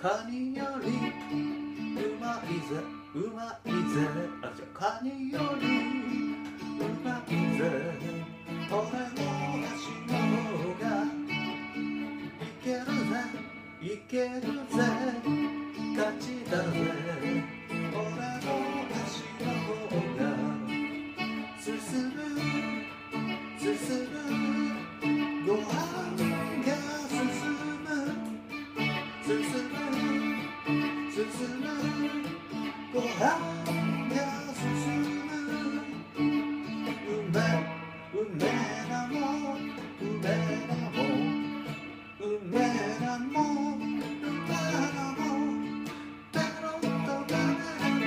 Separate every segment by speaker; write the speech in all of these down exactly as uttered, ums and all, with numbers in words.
Speaker 1: カニよりうまいぜうまいぜあじゃカニよりうまいぜ俺の足の方がいけるぜいけるぜ勝ちだぜ俺の足の方が進む進むご飯が進む進む進むご飯が進むうめうめなもんうめなもんうめなもんうめなもんペロッと食べれ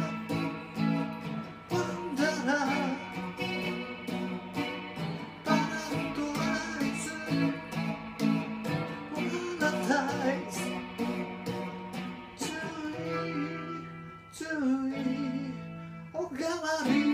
Speaker 1: ばワンダラーパラッとアイスワンダタイス注意注意おかわり